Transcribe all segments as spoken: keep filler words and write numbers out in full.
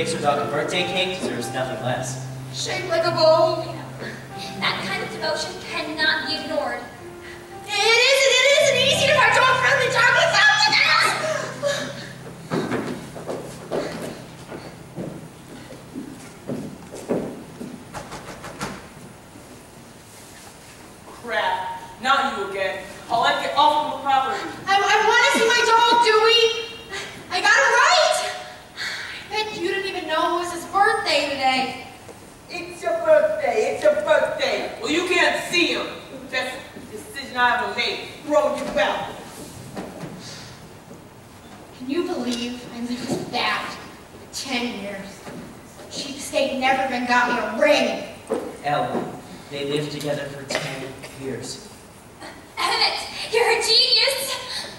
bakes her dog a birthday cake deserves nothing less. Shaped like a bowl. That kind of devotion cannot be ignored. It isn't, it isn't easy to find dog friendly chocolate fountain. Crap. Not you again. I'll let get off of the property. I, I want to see my dog, Dewey. I got it right. I bet you didn't even know it was his birthday today. It's your birthday. It's your birthday. Well, you can't see him. That's a decision I haven't made. Throw you out. Can you believe I lived with that for ten years? Cheapskate never even got me a ring. Ellen, they lived together for ten years. Emmett, you're a genius!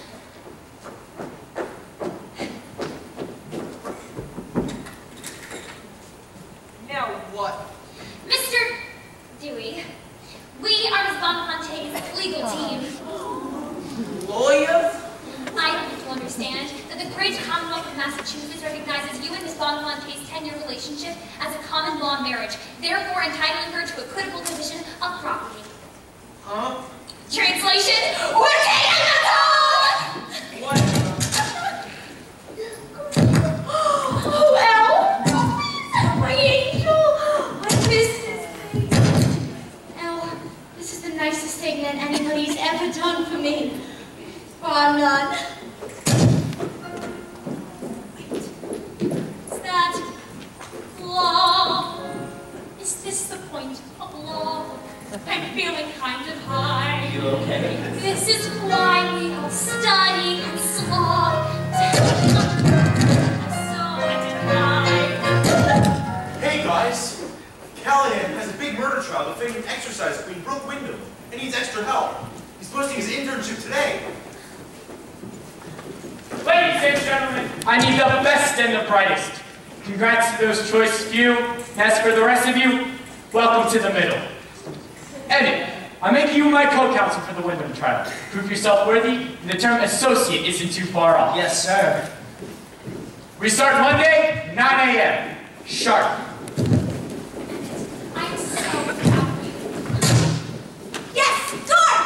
Now what? Mister Dewey, we are Miss Bonfante's legal team. Lawyers? I hope to understand that the great Commonwealth of Massachusetts recognizes you and Miss Bonfante's ten-year relationship as a common law marriage, therefore entitling her to a critical division of property. Huh? Translation, we're taking the dog! What? Oh, Elle! My angel! I miss this face. Elle, this is the nicest thing that anybody's ever done for me. Bar none. Is that law? Is this the point of law? I'm feeling kind of high. You okay? This is why we all study and slog. So I Hey guys! Callahan has a big murder trial to fake an exercise queen broke window and needs extra help. He's posting his internship today. Ladies and gentlemen, I need the best and the brightest. Congrats to those choice few. As for the rest of you, welcome to the middle. Emmett, I'm making you my co-counsel for the Wyndham trial. Prove yourself worthy, and the term associate isn't too far off. Yes, sir. We start Monday, nine A M Sharp. I'm so proud of you. Yes, door!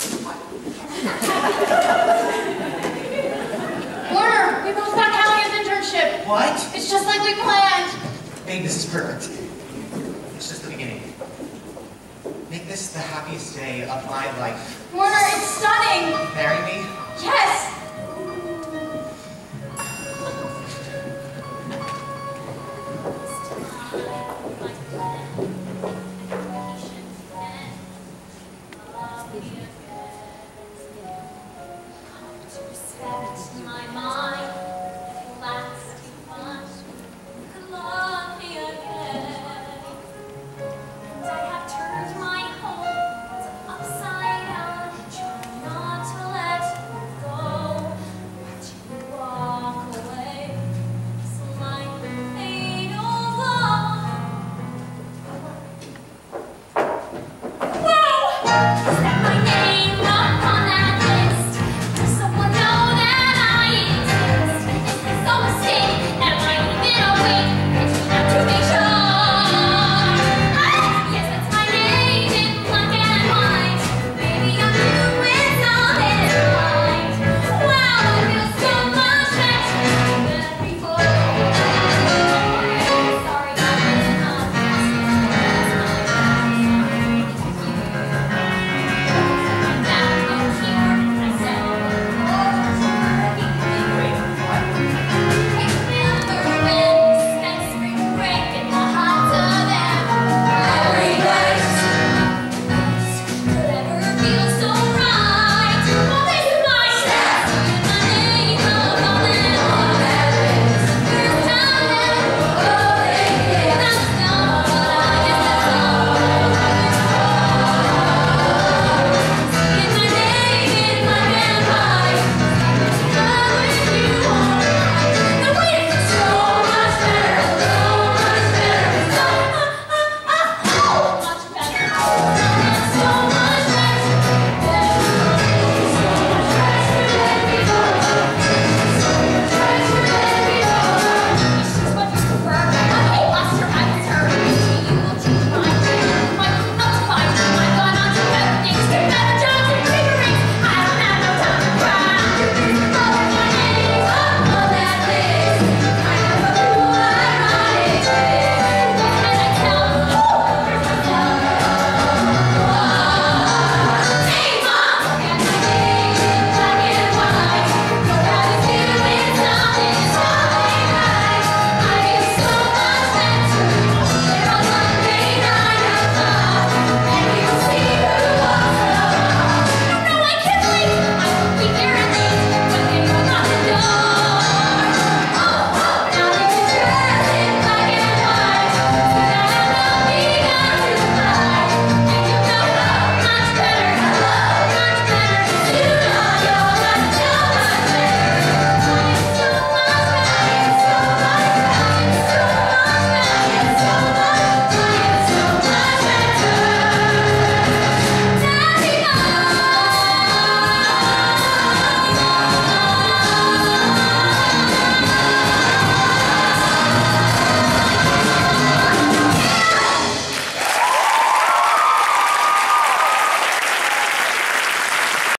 Warner, we both got Callahan's internship. What? It's just like we planned. Babe, this is perfect. It's just the beginning. Make this the happiest day of my life. Warner, it's stunning. Marry me? Yes. My mind lasts too much. Love me again. And I have turned my home upside down, trying not to let you go. But you walk away, it's like a fatal blow. Whoa!